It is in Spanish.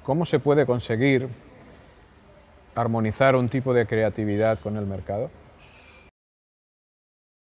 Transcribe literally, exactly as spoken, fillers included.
¿Cómo se puede conseguir armonizar un tipo de creatividad con el mercado?